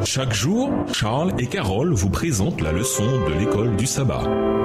Chaque jour, Charles et Carole vous présentent la leçon de l'école du sabbat.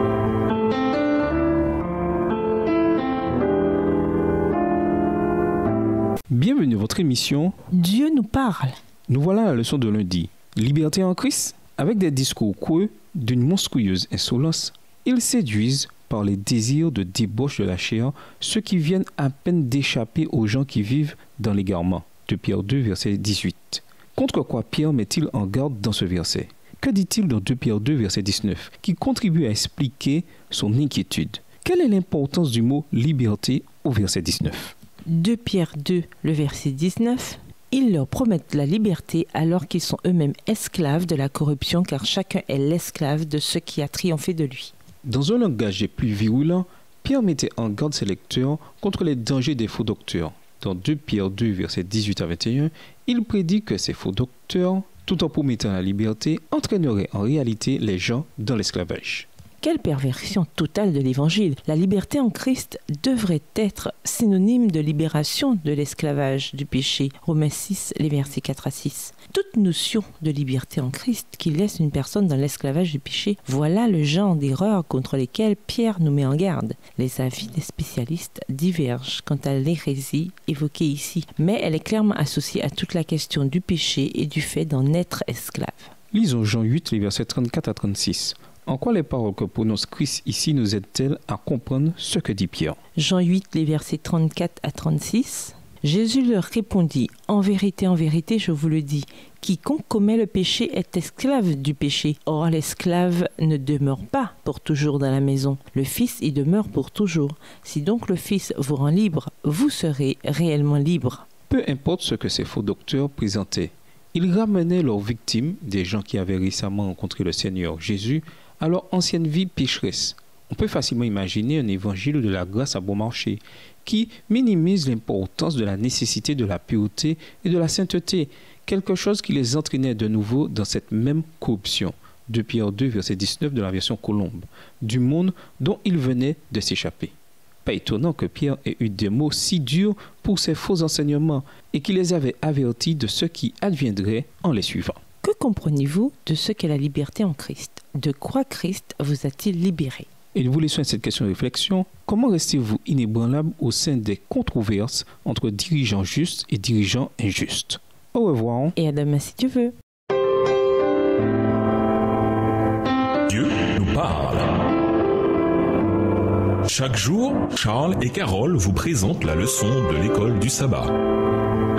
Bienvenue à votre émission Dieu nous parle. Nous voilà à la leçon de lundi. Liberté en Christ. Avec des discours creux d'une monstrueuse insolence, ils séduisent par les désirs de débauche de la chair ceux qui viennent à peine d'échapper aux gens qui vivent dans l'égarement. De Pierre 2, verset 18. Contre quoi Pierre met-il en garde dans ce verset? Que dit-il dans 2 Pierre 2, verset 19, qui contribue à expliquer son inquiétude? Quelle est l'importance du mot liberté au verset 19? 2 Pierre 2, le verset 19. Ils leur promettent la liberté alors qu'ils sont eux-mêmes esclaves de la corruption, car chacun est l'esclave de ce qui a triomphé de lui. Dans un langage plus virulent, Pierre mettait en garde ses lecteurs contre les dangers des faux docteurs. Dans 2 Pierre 2, versets 18 à 21, il prédit que ces faux docteurs, tout en promettant la liberté, entraîneraient en réalité les gens dans l'esclavage. Quelle perversion totale de l'Évangile! La liberté en Christ devrait être synonyme de libération de l'esclavage du péché. Romains 6, les versets 4 à 6. Toute notion de liberté en Christ qui laisse une personne dans l'esclavage du péché, voilà le genre d'erreurs contre lesquelles Pierre nous met en garde. Les avis des spécialistes divergent quant à l'hérésie évoquée ici, mais elle est clairement associée à toute la question du péché et du fait d'en être esclave. Lisons Jean 8, les versets 34 à 36. En quoi les paroles que prononce Christ ici nous aident-elles à comprendre ce que dit Pierre? Jean 8, les versets 34 à 36. Jésus leur répondit, en vérité, je vous le dis, quiconque commet le péché est esclave du péché. Or, l'esclave ne demeure pas pour toujours dans la maison. Le Fils y demeure pour toujours. Si donc le Fils vous rend libre, vous serez réellement libre. Peu importe ce que ces faux docteurs présentaient, ils ramenaient leurs victimes, des gens qui avaient récemment rencontré le Seigneur Jésus, à leur ancienne vie pécheresse. On peut facilement imaginer un évangile de la grâce à bon marché qui minimise l'importance de la nécessité de la pureté et de la sainteté, quelque chose qui les entraînait de nouveau dans cette même corruption. 2 Pierre 2, verset 19 de la version Colombe, du monde dont ils venaient de s'échapper. Pas étonnant que Pierre ait eu des mots si durs pour ces faux enseignements et qu'il les avait avertis de ce qui adviendrait en les suivant. Que comprenez-vous de ce qu'est la liberté en Christ? De quoi Christ vous a-t-il libéré? Et nous vous laissons à cette question de réflexion. Comment restez-vous inébranlable au sein des controverses entre dirigeants justes et dirigeants injustes? Au revoir. Et à demain si tu veux. Dieu nous parle. Chaque jour, Charles et Carole vous présentent la leçon de l'école du sabbat.